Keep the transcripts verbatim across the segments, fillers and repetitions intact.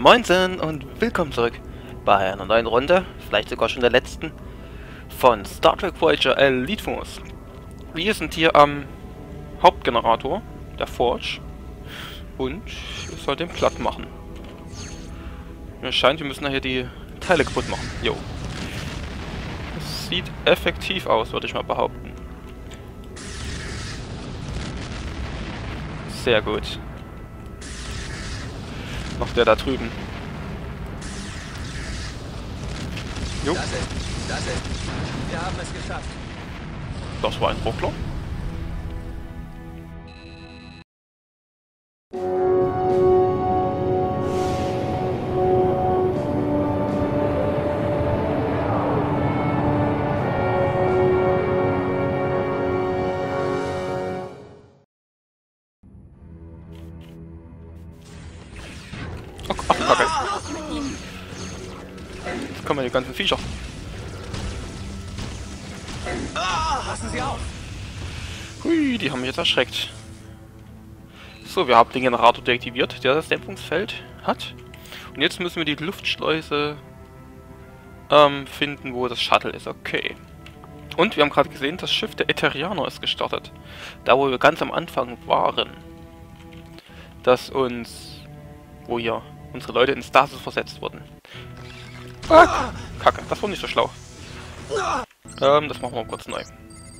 Moinsen und willkommen zurück bei einer neuen Runde, vielleicht sogar schon der letzten, von Star Trek Voyager Elite Force. Wir sind hier am Hauptgenerator, der Forge, und ich soll den platt machen. Mir scheint, wir müssen nachher die Teile kaputt machen. Jo. Das sieht effektiv aus, würde ich mal behaupten. Sehr gut. Noch der da drüben. Jo. Das ist, das ist. Wir haben es geschafft. Das war ein Ruckler. Jetzt kommen die ganzen Viecher. Passen Sie auf! Hui, die haben mich jetzt erschreckt. So, wir haben den Generator deaktiviert, der das Dämpfungsfeld hat. Und jetzt müssen wir die Luftschleuse ähm, finden, wo das Shuttle ist. Okay. Und wir haben gerade gesehen, das Schiff der Eterianer ist gestartet. Da, wo wir ganz am Anfang waren. Das uns... wo hier unsere Leute in Stasis versetzt wurden. Ah, Kacke, das war nicht so schlau. Ähm, das machen wir kurz neu.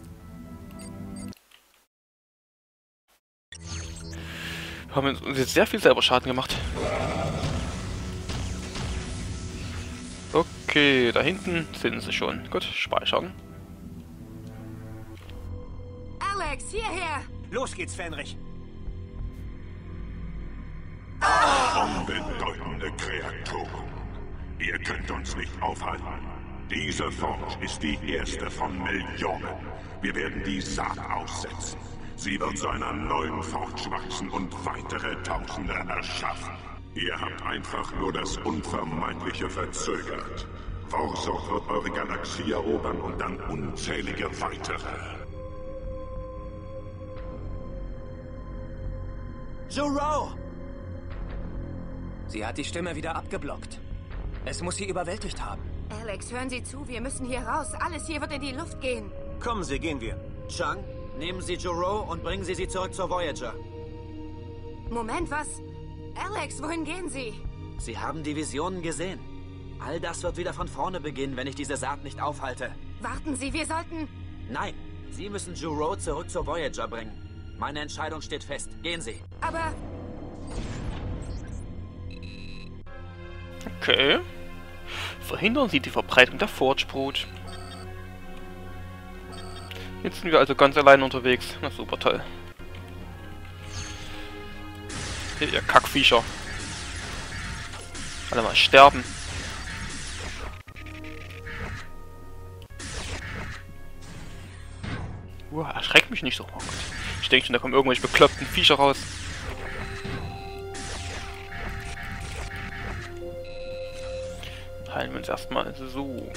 Wir haben uns jetzt sehr viel selber Schaden gemacht. Okay, da hinten sind sie schon. Gut, speichern. Alex, hierher! Los geht's, Fenrich! Unbedeutende Kreaturen. Ihr könnt uns nicht aufhalten. Diese Forge ist die erste von Millionen. Wir werden die Saat aussetzen. Sie wird zu einer neuen Forge wachsen und weitere Tausende erschaffen. Ihr habt einfach nur das Unvermeidliche verzögert. Vorsok wird eure Galaxie erobern und dann unzählige weitere. Juro! Sie hat die Stimme wieder abgeblockt. Es muss sie überwältigt haben. Alex, hören Sie zu, wir müssen hier raus. Alles hier wird in die Luft gehen. Kommen Sie, gehen wir. Chang, nehmen Sie Juro und bringen Sie sie zurück zur Voyager. Moment, was? Alex, wohin gehen Sie? Sie haben die Visionen gesehen. All das wird wieder von vorne beginnen, wenn ich diese Saat nicht aufhalte. Warten Sie, wir sollten... Nein, Sie müssen Juro zurück zur Voyager bringen. Meine Entscheidung steht fest. Gehen Sie. Aber... Okay. Verhindern Sie die Verbreitung der Forge-Brut. Jetzt sind wir also ganz allein unterwegs. Na super toll. Hier, ihr Kackviecher. Alle mal sterben. Uah, erschreckt mich nicht so. Oh Gott. Ich denke schon, da kommen irgendwelche bekloppten Viecher raus. Heilen wir uns erstmal so.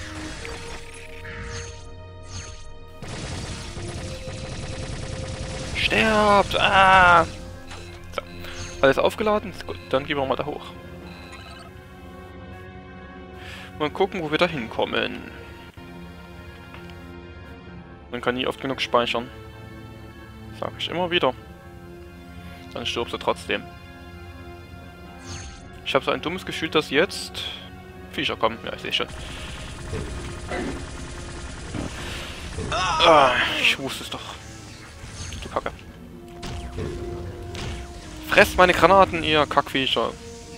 Sterbt! Ah! So. Alles aufgeladen? Gut, dann gehen wir mal da hoch. Mal gucken, wo wir da hinkommen. Man kann nie oft genug speichern. Sag ich immer wieder. Dann stirbst du trotzdem. Ich habe so ein dummes Gefühl, dass jetzt Viecher kommen. Ja, ich sehe schon. Ah, ich wusste es doch. Du Kacke. Fresst meine Granaten, ihr Kackviecher.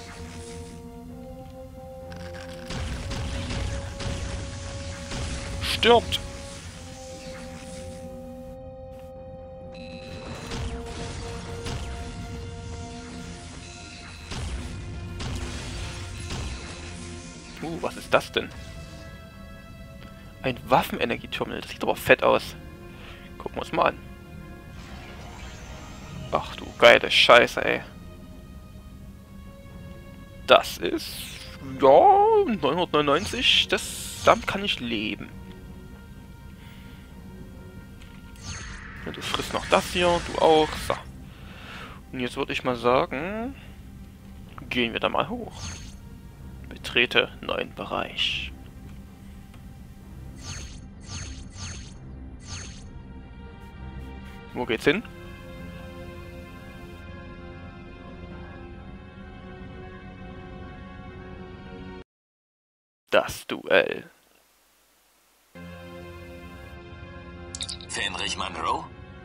Stirbt! Uh, was ist das denn? Ein Waffenenergieterminal. Das sieht aber fett aus. Gucken wir uns mal an. Ach du geile Scheiße, ey. Das ist... ja, neunhundertneunundneunzig. Das, damit kann ich leben. Ja, du frisst noch das hier, du auch. So. Und jetzt würde ich mal sagen... gehen wir da mal hoch. Betrete neuen Bereich. Wo geht's hin? Das Duell. Fenrich Monroe?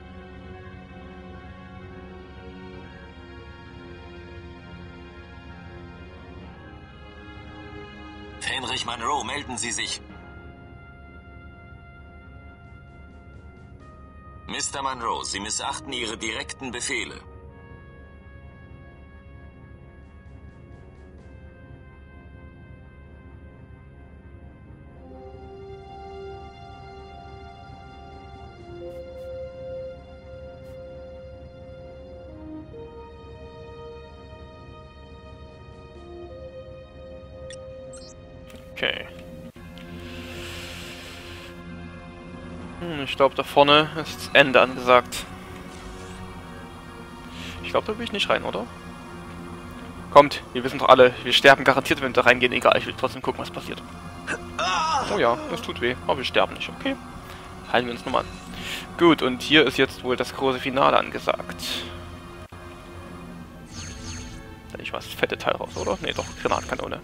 Fenrich Monroe, melden Sie sich. Mister Monroe, Sie missachten Ihre direkten Befehle. Okay. Hm, ich glaube, da vorne ist das Ende angesagt. Ich glaube, da will ich nicht rein, oder? Kommt, wir wissen doch alle, wir sterben garantiert, wenn wir da reingehen. Egal, ich will trotzdem gucken, was passiert. Oh ja, das tut weh, aber wir sterben nicht, okay? Halten wir uns nochmal an. Gut, und hier ist jetzt wohl das große Finale angesagt. Da ich was fette Teil raus, oder? Ne, doch, Granatkanone.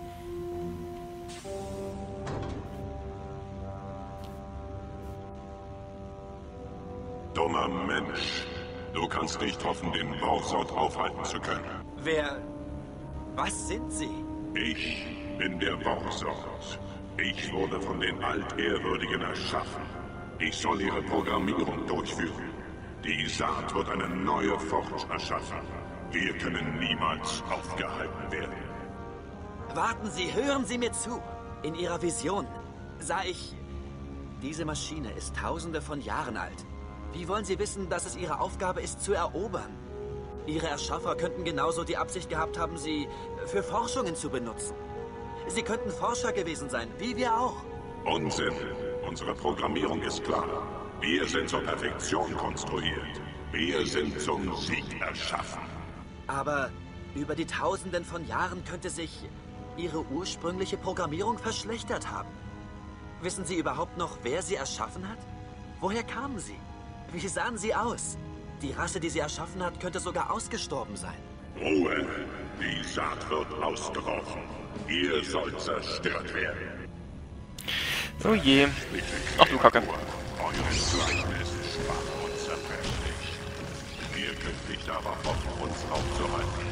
Dummer Mensch. Du kannst nicht hoffen, den Borsort aufhalten zu können. Wer... Was sind Sie? Ich bin der Borsort. Ich wurde von den Altehrwürdigen erschaffen. Ich soll ihre Programmierung durchführen. Die Saat wird eine neue Forge erschaffen. Wir können niemals aufgehalten werden. Warten Sie, hören Sie mir zu. In Ihrer Vision sah ich... Diese Maschine ist tausende von Jahren alt. Wie wollen Sie wissen, dass es Ihre Aufgabe ist, zu erobern? Ihre Erschaffer könnten genauso die Absicht gehabt haben, sie für Forschungen zu benutzen. Sie könnten Forscher gewesen sein, wie wir auch. Unsinn. Unsere Programmierung ist klar. Wir sind zur Perfektion konstruiert. Wir sind zum Sieg erschaffen. Aber über die Tausenden von Jahren könnte sich Ihre ursprüngliche Programmierung verschlechtert haben. Wissen Sie überhaupt noch, wer sie erschaffen hat? Woher kamen sie? Wie sahen sie aus? Die Rasse, die sie erschaffen hat, könnte sogar ausgestorben sein. Ruhe! Die Saat wird ausgerochen. Ihr sollt zerstört werden. Oh je. Ach du Kacke. Eure Fleisch ist schwach und zerbrechlich. Ihr könnt nicht aber hoffen, uns aufzuhalten.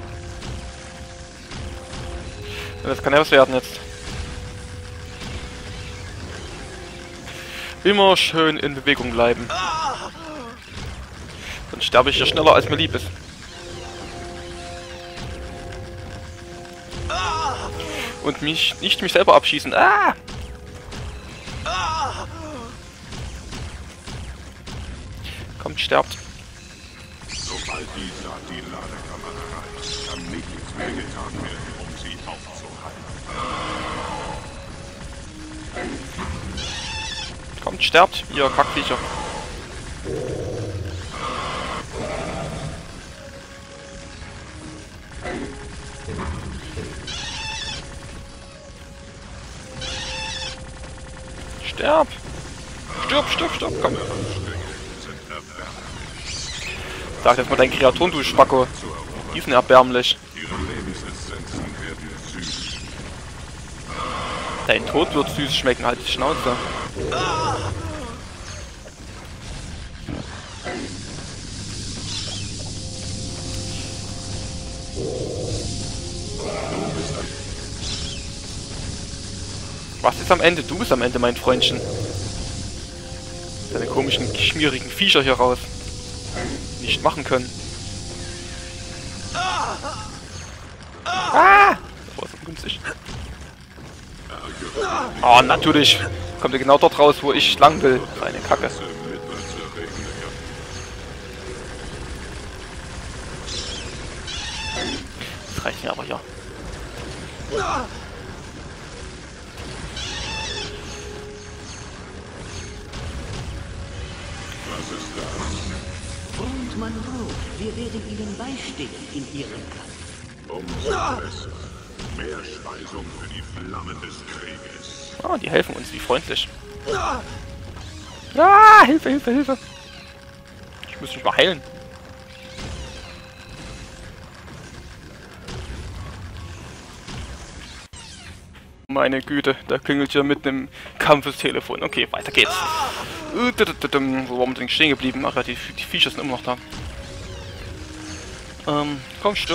Das kann ja was werden jetzt. Immer schön in Bewegung bleiben. Dann sterbe ich ja schneller, als mir lieb ist. Und mich nicht mich selber abschießen. Ah! Kommt, sterbt. Sobald die Saat die Ladekammer erreicht, kann nichts mehr getan werden, um sie aufzuhalten. Kommt, sterbt, ihr Kackviecher. Sterb! Stirb, stirb, stirb, komm. Sag jetzt mal deinen Kreaturen, du Spacko. Die sind erbärmlich. Dein Tod wird süß schmecken, halt die Schnauze. Was ist am Ende? Du bist am Ende, mein Freundchen. Deine komischen, schmierigen Viecher hier raus. Nicht machen können. Ah! Das war so günstig. Oh, natürlich. Kommt er genau dort raus, wo ich lang will. Eine Kacke. Das reicht mir aber ja. Freund Monroe, wir werden Ihnen beistehen in Ihrem Kampf. Umso besser. Mehr Speisung für die Flamme des Krieges. Ah, die helfen uns, wie freundlich. Ah, Hilfe, Hilfe, Hilfe. Ich muss mich mal heilen. Meine Güte, da klingelt ja mit einem Kampfestelefon. Okay, weiter geht's. Wo waren wir denn stehen geblieben? Ach ja, die, die Viecher sind immer noch da. Ähm, komm, stirb.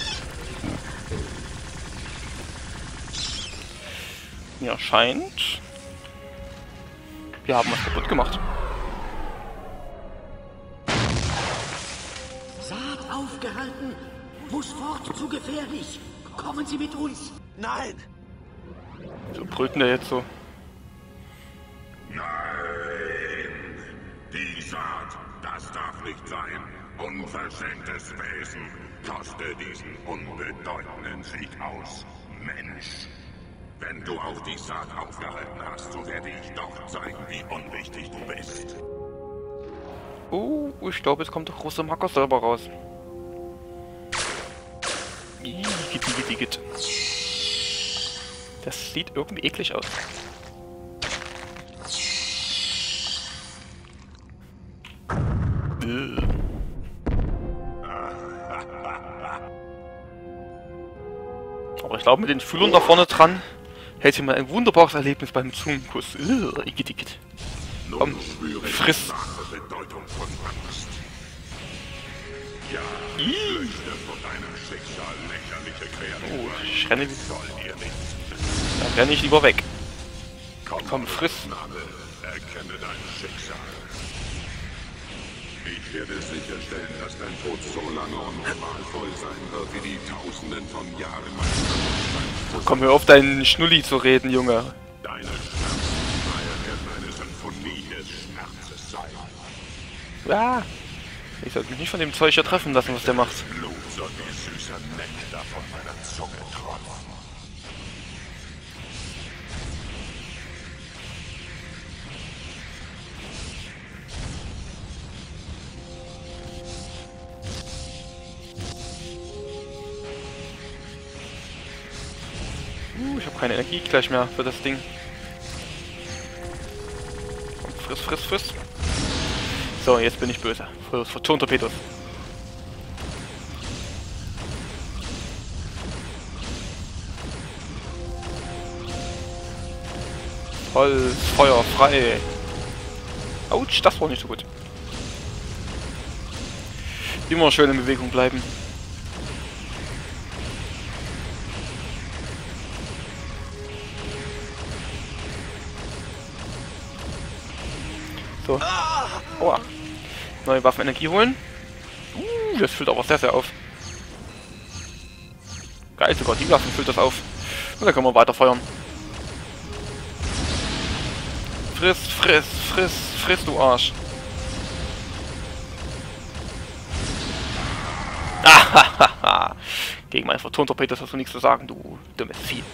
Ja, scheint. Wir haben was kaputt gemacht. Saat aufgehalten! Muss fort, zu gefährlich! Kommen Sie mit uns! Nein! So brüllt der jetzt so. Nein! Die Saat, das darf nicht sein. Unverschämtes Wesen. Koste diesen unbedeutenden Sieg aus. Mensch! Wenn du auch die Saat aufgehalten hast, so werde ich doch zeigen, wie unwichtig du bist. Oh, ich glaube, jetzt kommt der große Marker selber raus. Igitt, igitt, igitt. Das sieht irgendwie eklig aus. Äh. Aber ich glaube, mit den Fühlern da vorne dran hält sich mal ein wunderbares Erlebnis beim Zungenkuss. Äh, igitt, igitt. Komm, friss. Bedeutung von Angst. Ja, flüchte vor deinem Schicksal, lächerliche Kreatur. Oh, ich renne wie... Soll dir nichts. Dann renne ich lieber weg. Komm, Komm, friss. Name, erkenne dein Schicksal. Ich werde sicherstellen, dass dein Tod so lange unnormalvoll sein wird, wie die Tausenden von Jahren meines Komm, hör auf, deinen Schnulli zu reden, Junge. Deine Schmerzensreihe wird eine Symphonie des Schmerzes sein. Ja. Ich sollte mich nicht von dem Zeug hier treffen lassen, was der macht. Blut soll wie süßer Nektar von meiner Zunge tropfen. Uh, ich habe keine Energie gleich mehr für das Ding. Komm, friss, friss, friss. So, jetzt bin ich böse. Photon-Torpedos. Holz, Feuer, frei. Autsch, das war nicht so gut. Immer schön in Bewegung bleiben. So. Aua. Neue Waffenenergie holen. Uh, das füllt aber sehr, sehr auf. Geil, sogar die Waffen füllt das auf. Und dann können wir weiter feuern. Friss, friss, friss, friss, du Arsch. Ahahaha. Gegen mein Photon-Torpedos hast du nichts zu sagen, du dummes Vieh.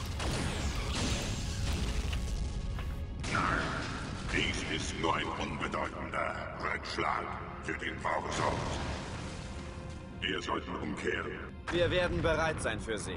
Dies ist nur ein unbedeutender Rückschlag für den Vorsort. Wir sollten umkehren. Wir werden bereit sein für Sie.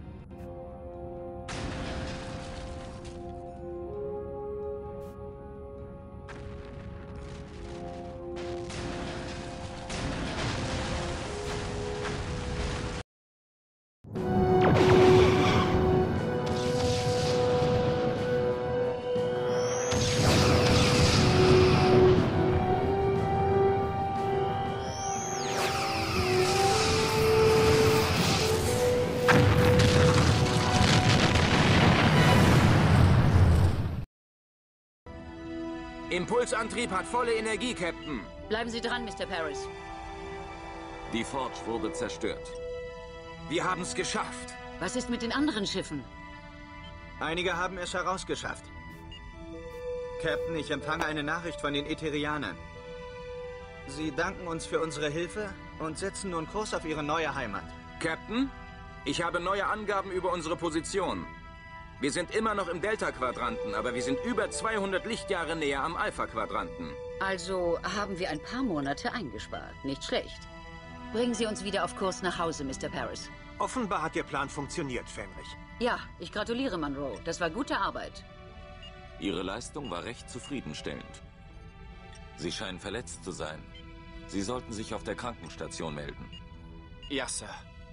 Impulsantrieb hat volle Energie, Captain. Bleiben Sie dran, Mister Paris. Die Forge wurde zerstört. Wir haben es geschafft. Was ist mit den anderen Schiffen? Einige haben es herausgeschafft. Captain, ich empfange eine Nachricht von den Etherianern. Sie danken uns für unsere Hilfe und setzen nun Kurs auf ihre neue Heimat. Captain, ich habe neue Angaben über unsere Position. Wir sind immer noch im Delta-Quadranten, aber wir sind über zweihundert Lichtjahre näher am Alpha-Quadranten. Also haben wir ein paar Monate eingespart. Nicht schlecht. Bringen Sie uns wieder auf Kurs nach Hause, Mister Paris. Offenbar hat Ihr Plan funktioniert, Fenrich. Ja, ich gratuliere, Monroe. Das war gute Arbeit. Ihre Leistung war recht zufriedenstellend. Sie scheinen verletzt zu sein. Sie sollten sich auf der Krankenstation melden. Ja, Sir.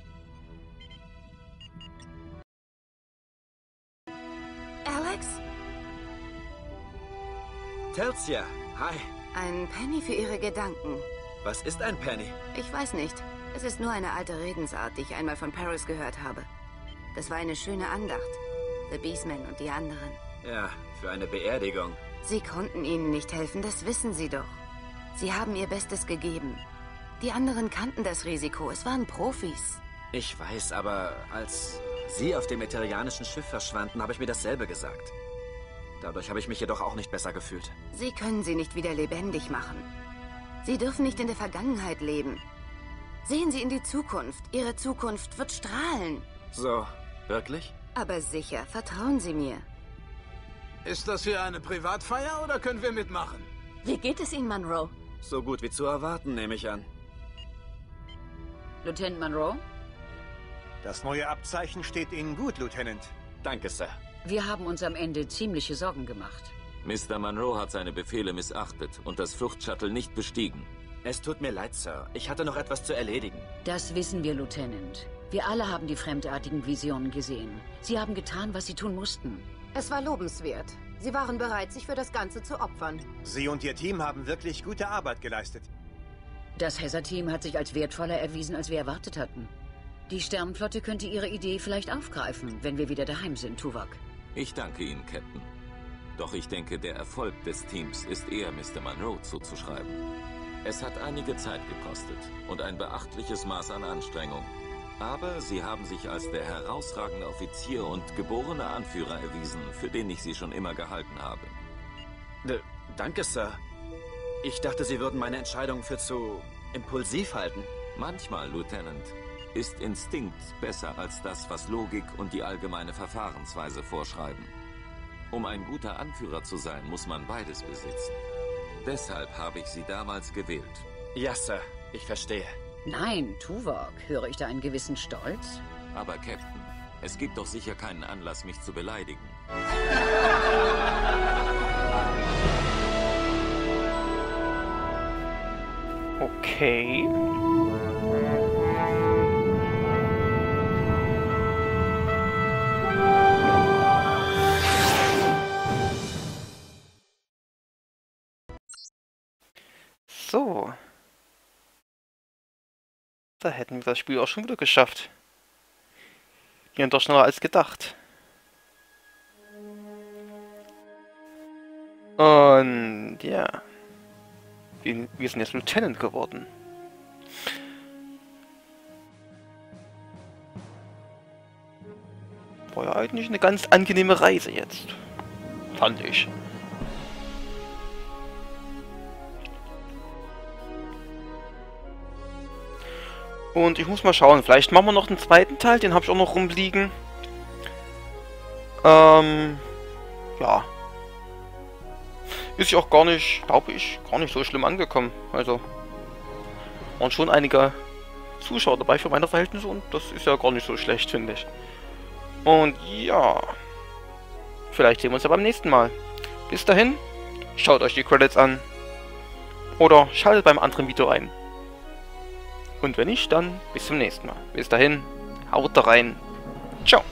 Alex? Telsia, hi. Ein Penny für Ihre Gedanken. Was ist ein Penny? Ich weiß nicht. Es ist nur eine alte Redensart, die ich einmal von Paris gehört habe. Das war eine schöne Andacht. The Beastmen und die anderen. Ja, für eine Beerdigung. Sie konnten Ihnen nicht helfen, das wissen Sie doch. Sie haben Ihr Bestes gegeben. Die anderen kannten das Risiko. Es waren Profis. Ich weiß, aber als Sie auf dem eterianischen Schiff verschwanden, habe ich mir dasselbe gesagt. Dadurch habe ich mich jedoch auch nicht besser gefühlt. Sie können sie nicht wieder lebendig machen. Sie dürfen nicht in der Vergangenheit leben. Sehen Sie in die Zukunft. Ihre Zukunft wird strahlen. So, wirklich? Aber sicher, vertrauen Sie mir. Ist das hier eine Privatfeier oder können wir mitmachen? Wie geht es Ihnen, Monroe? So gut wie zu erwarten, nehme ich an. Lieutenant Monroe? Das neue Abzeichen steht Ihnen gut, Lieutenant. Danke, Sir. Wir haben uns am Ende ziemliche Sorgen gemacht. Mister Monroe hat seine Befehle missachtet und das Fluchtshuttle nicht bestiegen. Es tut mir leid, Sir. Ich hatte noch etwas zu erledigen. Das wissen wir, Lieutenant. Wir alle haben die fremdartigen Visionen gesehen. Sie haben getan, was sie tun mussten. Es war lobenswert. Sie waren bereit, sich für das Ganze zu opfern. Sie und Ihr Team haben wirklich gute Arbeit geleistet. Das Hazard-Team hat sich als wertvoller erwiesen, als wir erwartet hatten. Die Sternenflotte könnte ihre Idee vielleicht aufgreifen, wenn wir wieder daheim sind, Tuvok. Ich danke Ihnen, Captain. Doch ich denke, der Erfolg des Teams ist eher Mister Monroe zuzuschreiben. Es hat einige Zeit gekostet und ein beachtliches Maß an Anstrengung. Aber Sie haben sich als der herausragende Offizier und geborene Anführer erwiesen, für den ich Sie schon immer gehalten habe. D- Danke, Sir. Ich dachte, Sie würden meine Entscheidung für zu impulsiv halten. Manchmal, Lieutenant, ist Instinkt besser als das, was Logik und die allgemeine Verfahrensweise vorschreiben. Um ein guter Anführer zu sein, muss man beides besitzen. Deshalb habe ich Sie damals gewählt. Ja, Sir. Ich verstehe. Nein, Tuvok, höre ich da einen gewissen Stolz? Aber, Captain, es gibt doch sicher keinen Anlass, mich zu beleidigen. Okay. So. Da hätten wir das Spiel auch schon wieder geschafft. Gehen doch schneller als gedacht. Und ja. Wir, wir sind jetzt Lieutenant geworden. War ja eigentlich eine ganz angenehme Reise jetzt. Fand ich. Und ich muss mal schauen, vielleicht machen wir noch einen zweiten Teil, den habe ich auch noch rumliegen. Ähm, ja. Ist ja auch gar nicht, glaube ich, gar nicht so schlimm angekommen. Also, waren schon einige Zuschauer dabei für meine Verhältnisse und das ist ja gar nicht so schlecht, finde ich. Und ja, vielleicht sehen wir uns ja beim nächsten Mal. Bis dahin, schaut euch die Credits an. Oder schaltet beim anderen Video rein. Und wenn nicht, dann bis zum nächsten Mal. Bis dahin, haut da rein. Ciao.